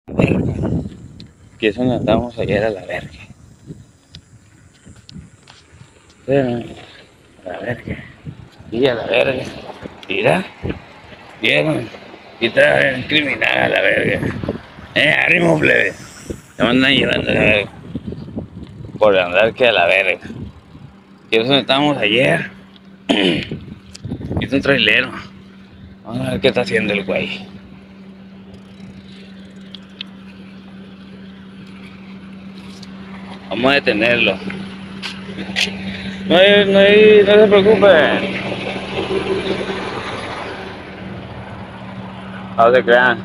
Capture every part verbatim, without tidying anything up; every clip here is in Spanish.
Verga. Que eso nos andamos ayer a la verga. Pero, a la verga. Y a la verga. Mira. Vieron. Y está el criminal a la verga. Eh, ánimo, plebe. Se me andan llevando a la verga. Por andar que a la verga. Que eso estábamos ayer. Y es un trailero. Vamos a ver qué está haciendo el güey. Vamos a detenerlo. No hay, no hay, no se preocupen. No se crean.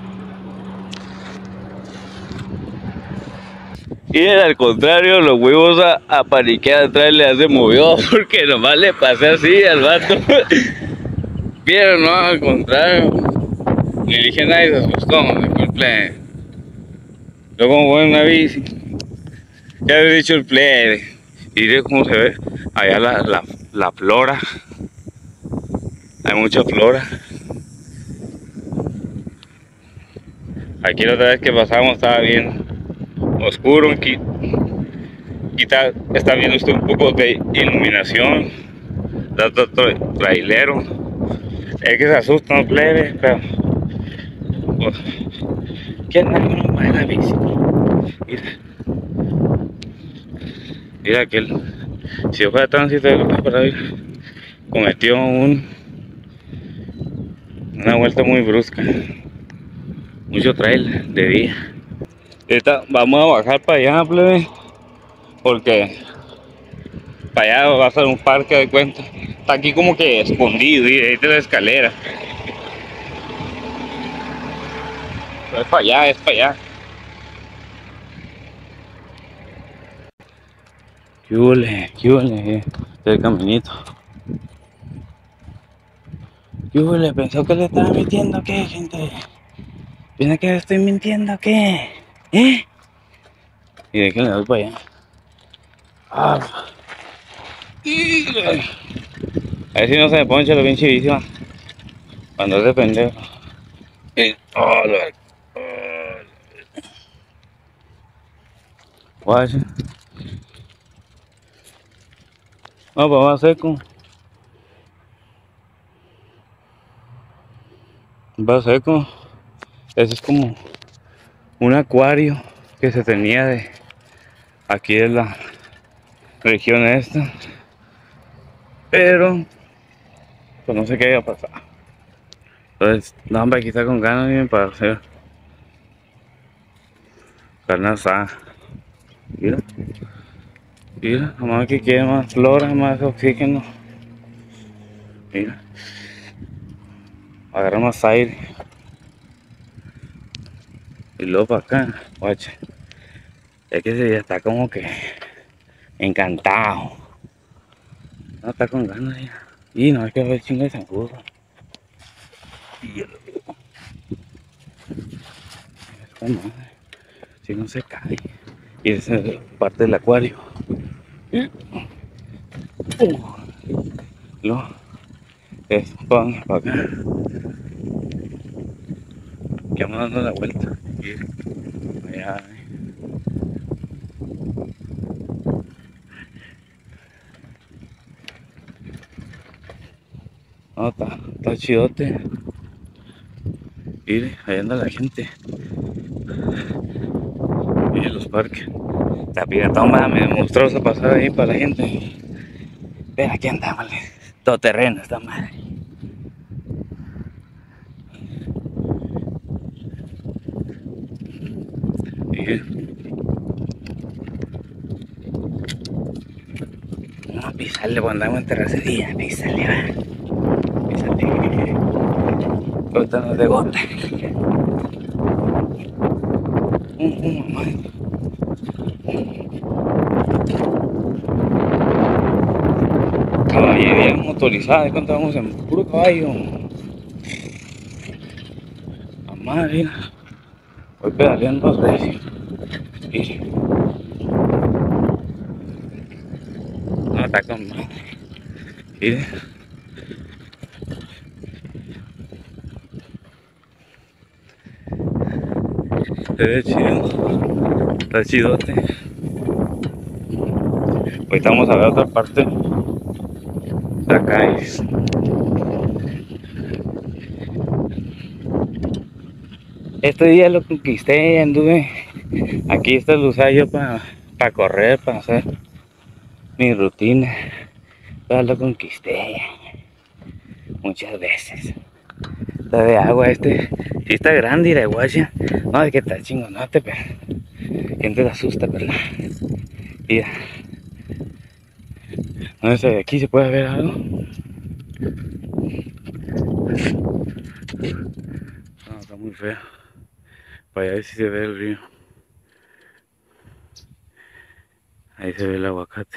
Y al contrario, los huevos a, a paniquear atrás le hace movió porque nomás le pasé así al vato. Pero no, al contrario. Ni dije nada y se asustó, de cumple. Yo como voy en una bici. Ya había dicho el plebe. Y de cómo se ve allá la, la, la flora. Hay mucha flora. Aquí la otra vez que pasamos estaba bien oscuro. Aquí, aquí está, está viendo usted un poco de iluminación. Dato tra trailero. Es que se asustan los plebes, pero pues, ¿quién anda con un en la bici? Mira. Mira aquel. Si yo fuera tránsito para ir, cometió un una vuelta muy brusca. Mucho trail de día. Esta, vamos a bajar para allá, plebe, porque para allá va a ser un parque de cuenta. Está aquí como que escondido y ahí está la escalera. Pero es para allá, es para allá. ¿Qué huele? ¿Qué huele? Este es el caminito. ¿Qué huele? ¿Pensó que le estaba mintiendo qué, gente? ¿Piensa que le estoy mintiendo qué? ¿Eh? Y de que le doy para allá. Ah. A ver si no se me poncha lo pinche vicio. Cuando es de pendejo. Eh, oh, lo, oh. Guacha. No, pues va seco. Va seco. Eso es como un acuario que se tenía de aquí de la región esta. Pero pues no sé qué haya pasado. Entonces, no, hombre, aquí está con ganas bien para hacer carne asada. Mira. Mira, nomás que quiere más flora, más oxígeno. Mira. Agarra más aire. Y luego para acá, guacha. Es que ese ya está como que encantado. No, está con ganas ya. Y no, es que va a ver chingo de zancudo. Y yo lo digo. Esta madre. Si no se cae. Y esa es parte del acuario. Y... Uh, lo es para acá. Que vamos dando la vuelta. Y allá. No, está, está chidote. Mire, ahí anda la gente. Mire los parques. La piratoma me demostró esa pasada ahí para la gente. Ven, aquí andamos, todo terreno esta madre. Mire. Vamos a pisarle cuando andamos en terracería. Písale, va. Písale. Cortanos de gota. Uh, uh, mamá. Caballería motorizada, ¿cuánto vamos en puro caballo? Mamá, mira. Voy pedaleando recio. Mire. No, está con madre. Mire. Se ve chido. Está chidote. Ahorita vamos a ver otra parte. De acá es. Este día lo conquisté, anduve. Aquí esta lo usaba yo para pa correr, para hacer mi rutina. Ya lo conquisté muchas veces. Está de agua este. Sí está grande y de guaya. No, de que está chingonote, pero gente le asusta, ¿verdad? Mira. No sé, aquí se puede ver algo. No, está muy feo. Para allá sí se ve el río. Ahí se ve el aguacate.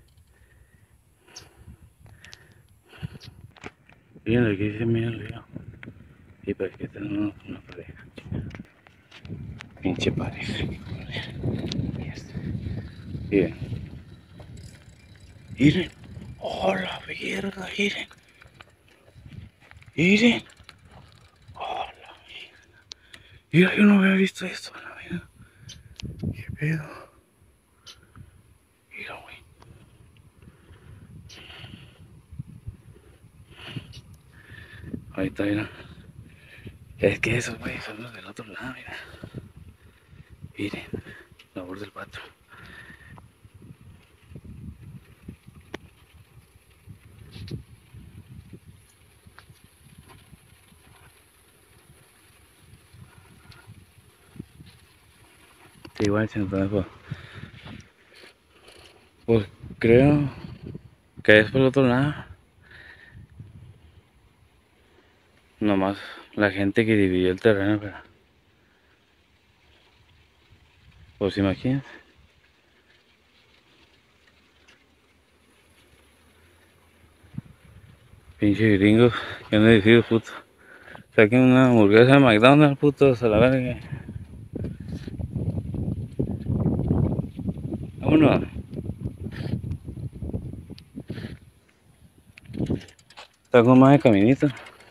Miren, aquí se mira el río. Y para que está una, una pareja. Pinche pareja. Miren. Miren. Oh, la verga, miren. Miren. Oh, la verga. Mira, yo no había visto esto, la verga. ¿Qué pedo? Mira, güey. Ahí está, mira. Es que esos güeyes son los del otro lado, mira. Miren, la voz del pato. Sí, igual se entonces, pues, pues creo que es por el otro lado. Nomás la gente que dividió el terreno, pero pues imagínense. Pinche gringos que han decidido, puto. Saquen una hamburguesa de McDonald's, putos, a la verga. Vámonos. Está con más de caminito.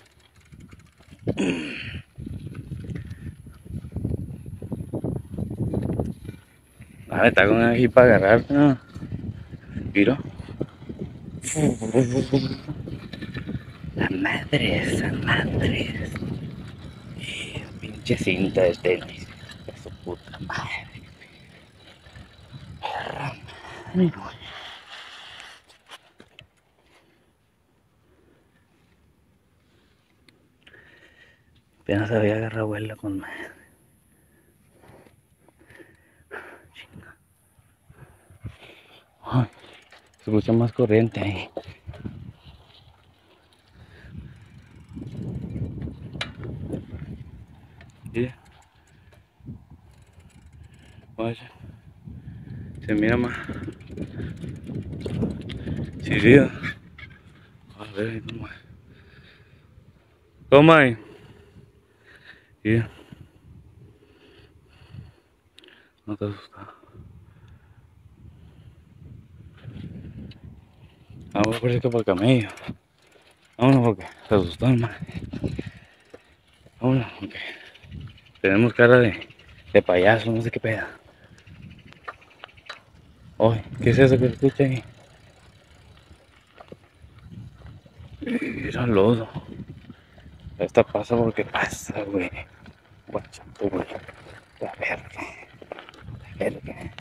Ah, está con aquí para agarrar, ¿no? Miro. La madre, esa madre. Pinche cinta de tenis. De su puta madre. Perra madre. Apenas había agarrado vuelo con madre. Chinga. Ay, se escucha más corriente ahí. Sí. Vaya. Se mira más. Sí, sí. A ver, ¿cómo es? ¿Cómo hay? Sí. No te asustas. Vamos por esto por el camello. Vámonos porque se asustó, hermano. Vámonos porque tenemos cara de, de payaso, no sé qué pedo. Oye, ¿qué es eso que se escucha ahí? Mira lodo. Esta pasa porque pasa, güey. Guacha, güey. La verga. La verga.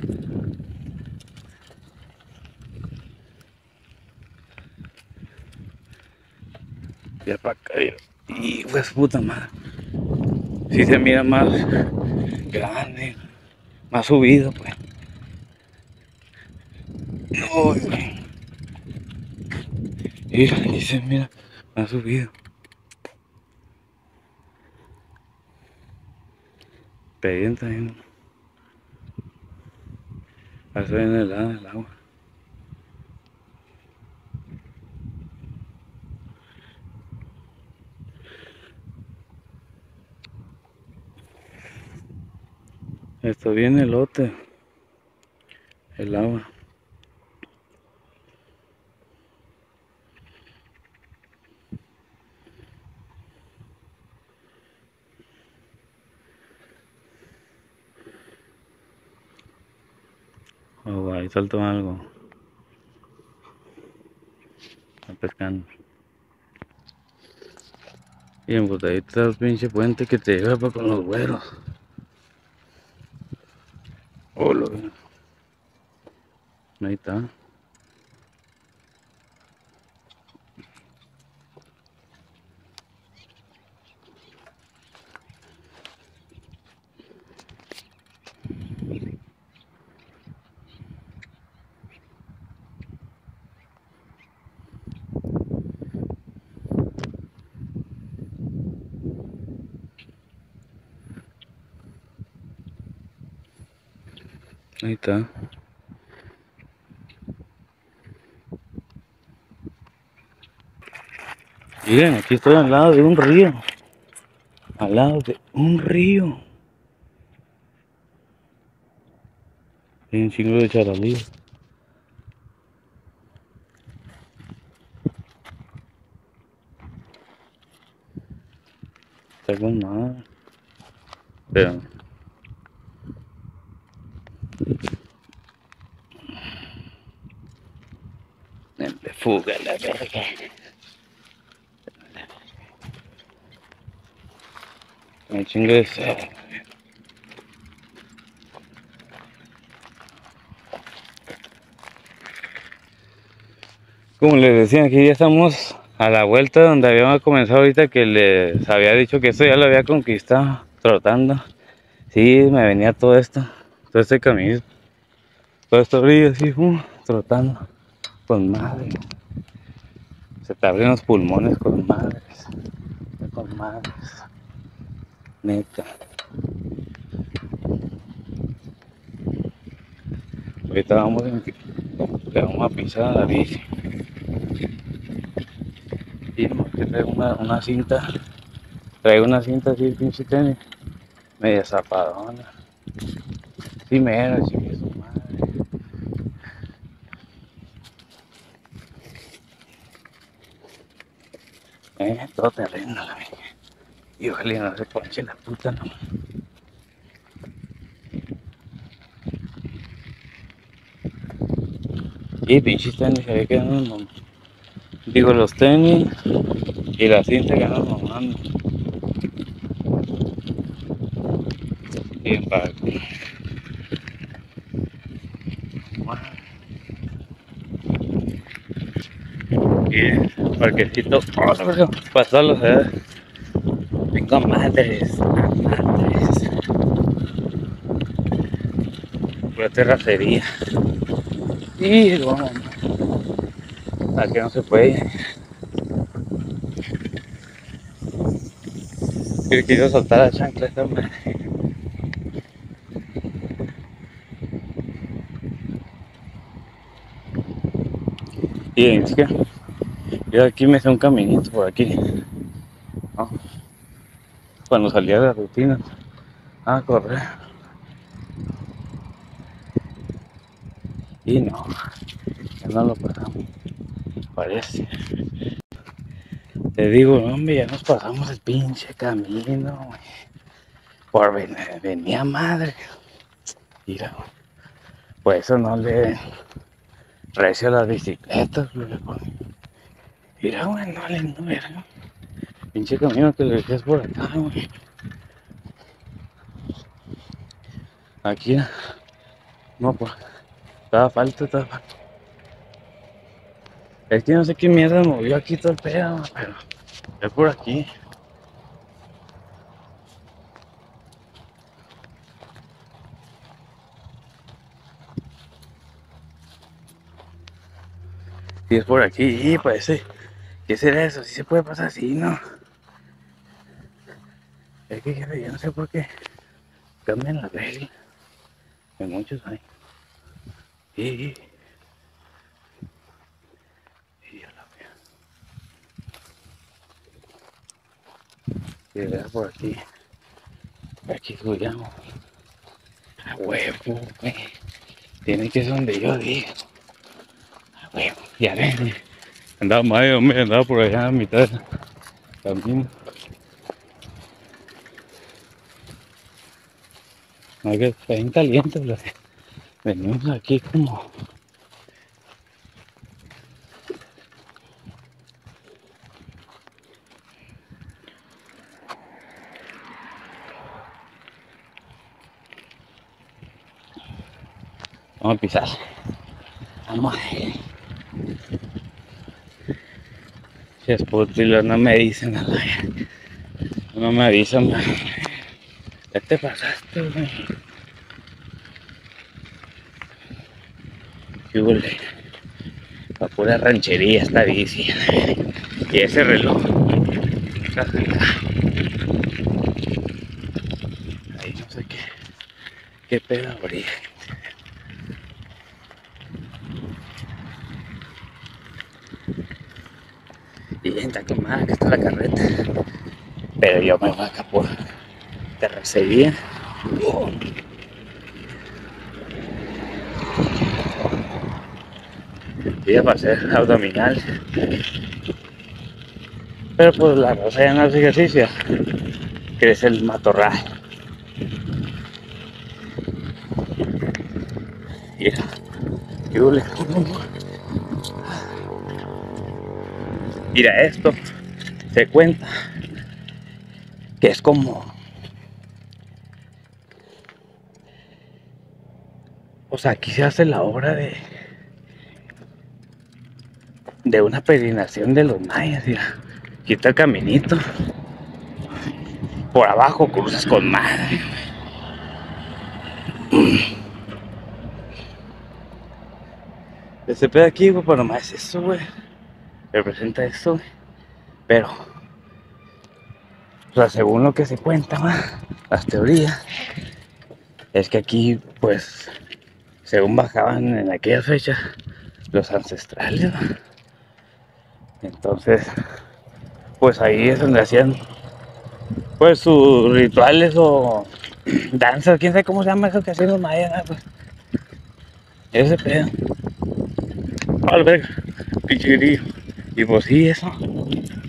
Ya para acá. Y pues puta madre. Si se mira más grande, más subido, pues. No, güey. Mira, y se mira más subido. Pedían también. Pasó en el lado del agua. Esto viene el lote. El agua. Oh, ahí saltó algo. Está pescando. Bien, pues ahí está el pinche puente que te lleva para con los güeros. Oh, lo... Ahí está. Ahí está. Miren, aquí estoy al lado de un río. Al lado de un río. Hay un chingo de charalíes. Está con nada. Pero... me fuga la verga. Me chingo de sed. Como les decía, aquí ya estamos a la vuelta donde habíamos comenzado ahorita, que les había dicho que esto ya lo había conquistado, trotando. Sí, me venía todo esto, todo este camino, todo esto brillo así, uh, trotando, con madre. Se te abren los pulmones con madres, con madres, neta. Ahorita vamos, en, le vamos a pisar a la bici. Y que traigo una, una cinta, traigo una cinta así, pinche tenis, media zapadona. Sí, mero, chingue su madre. Eh, todo terreno, la mía. Y ojalá no se ponche la puta, no. Y pinches tenis se ve que andan mamando. Digo, los tenis y la cinta que andan mamando. Bien padre. Bien, parquecito. Pasarlos, eh. Vengo a madres, a madres. Pura terracería. Y vamos. Aquí no se puede. Yo quiero soltar la chancla esta madre. Y es que yo aquí me hice un caminito por aquí, ¿no? Cuando salía de la rutina a correr. Y no, ya no lo pasamos, parece. Te digo, hombre, ya nos pasamos el pinche camino, güey. Por ven, venía madre. Mira, por eso no le recio a las bicicletas, güey. Mira, güey, no le no verga. Pinche camino que le dejes por acá, güey. Aquí, no, pues, estaba falta, estaba falta. Es que no sé qué mierda movió aquí todo el pedo, pero es por aquí. Y es por aquí, y parece. ¿Qué será eso? Si se puede pasar así, ¿no? Es que jefe, yo no sé por qué cambian la regla. En muchos hay. Y, y, y ya la veo. Y era por aquí. Aquí fluyamos. A huevo, güey. Tiene que ser donde yo digo. A huevo. Ya ven. Andaba mal, hombre, andaba por allá a mitad del camino. No, que está bien caliente, bro. Venimos aquí como... Vamos a pisar. Vamos. Si es puto, no me dicen nada. No me avisan. Ya te pasaste, güey. Qué huele. La pura ranchería esta bici. Y ese reloj. Ahí no sé qué. Qué pedo habría. Y bien, está quemada, que está la carreta. Pero yo me voy acá por terracería. Oh. Y ya para hacer abdominal. Pero pues la raza ya no hace ejercicio. Crece el matorral. Mira, qué hule. Mira, esto se cuenta que es como, o sea, aquí se hace la obra de de una peregrinación de los mayas. Mira, aquí está el caminito, por abajo cruzas con madre. Ese pedo aquí, güey, pues nomás es eso, güey, representa eso, güey. Pero, o sea, según lo que se cuenta, güey, las teorías, es que aquí, pues, según bajaban en aquella fecha los ancestrales, ¿no? Entonces, pues ahí es donde hacían pues sus rituales o danzas, quién sabe cómo se llama eso que hacían los mayas, ¿no? Pues, ese pedo. Al verga, pinche grillo. Y pues sí, eso.